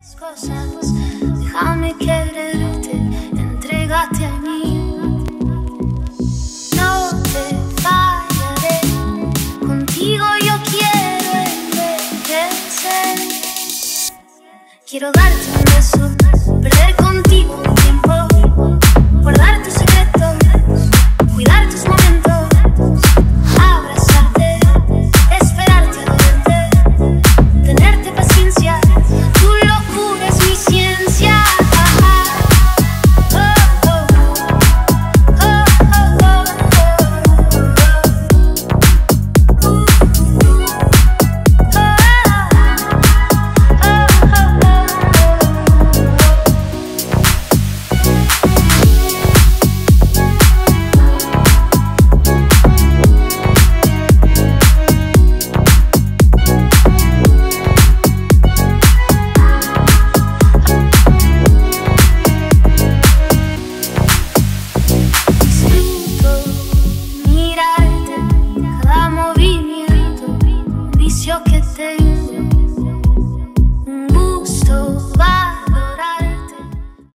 Cosas, déjame quererte, entrégate a mí. No te fallaré, contigo yo quiero envejecer. Quiero darte un beso, perder contigo un tiempo, guardar